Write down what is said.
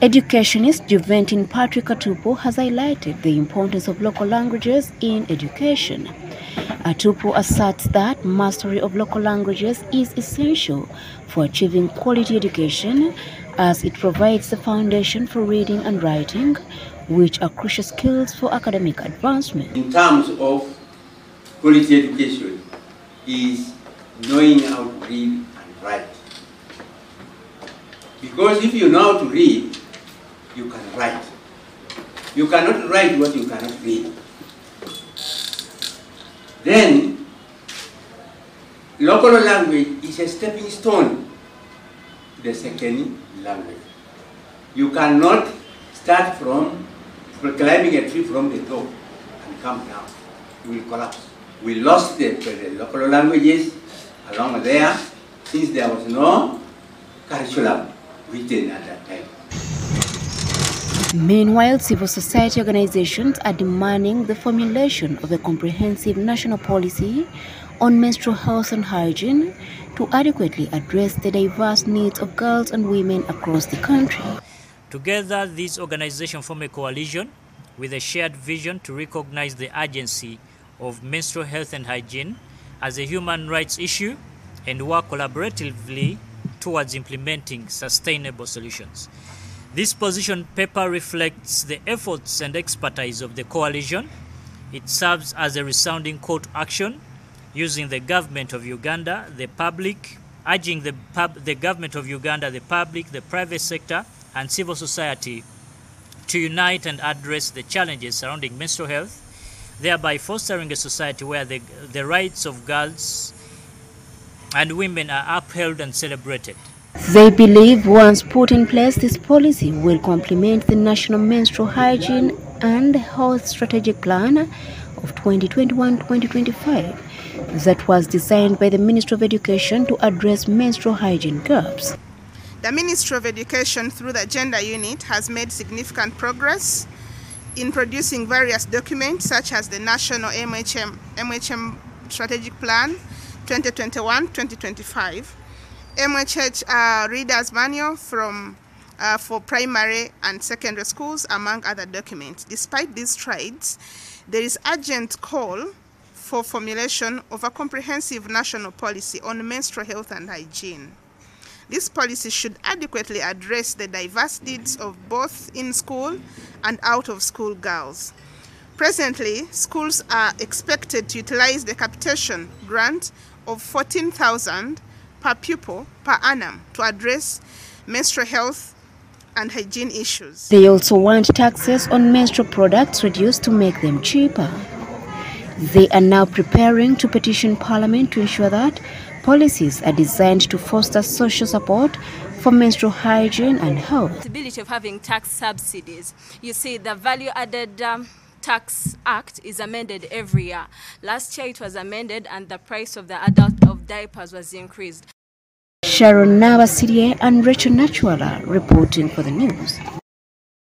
Educationist Juventin Patrick Atupo has highlighted the importance of local languages in education. Atupo asserts that mastery of local languages is essential for achieving quality education, as it provides the foundation for reading and writing, which are crucial skills for academic advancement. In terms of quality education, is knowing how to read and write. Because if you know how to read, you can write. You cannot write what you cannot read. Then, local language is a stepping stone to the second language. You cannot start from climbing a tree from the top and come down. You will collapse. We lost the local languages along there since there was no curriculum written at that time. Meanwhile, civil society organizations are demanding the formulation of a comprehensive national policy on menstrual health and hygiene to adequately address the diverse needs of girls and women across the country. Together, these organizations form a coalition with a shared vision to recognize the urgency of menstrual health and hygiene as a human rights issue and work collaboratively towards implementing sustainable solutions. This position paper reflects the efforts and expertise of the coalition. It serves as a resounding call to action, using the government of Uganda, the public, urging the government of Uganda, the public, the private sector, and civil society to unite and address the challenges surrounding menstrual health, thereby fostering a society where the rights of girls and women are upheld and celebrated. They believe once put in place, this policy will complement the National Menstrual Hygiene and Health Strategic Plan of 2021-2025 that was designed by the Ministry of Education to address menstrual hygiene gaps. The Ministry of Education, through the Gender Unit, has made significant progress in producing various documents such as the National MHM Strategic Plan 2021-2025, MHH Reader's Manual for primary and secondary schools, among other documents. Despite these strides, there is urgent call for formulation of a comprehensive national policy on menstrual health and hygiene. This policy should adequately address the diverse needs of both in-school and out-of-school girls. Presently, schools are expected to utilize the capitation grant of $14,000 per pupil per annum to address menstrual health and hygiene issues. They also want taxes on menstrual products reduced to make them cheaper. They are now preparing to petition Parliament to ensure that policies are designed to foster social support for menstrual hygiene and health. The possibility of having tax subsidies. You see, the Value-Added Tax Act is amended every year. Last year it was amended and the price of the adult of diapers was increased. Sharon Nawasirie and Rachel Nachuala reporting for the news.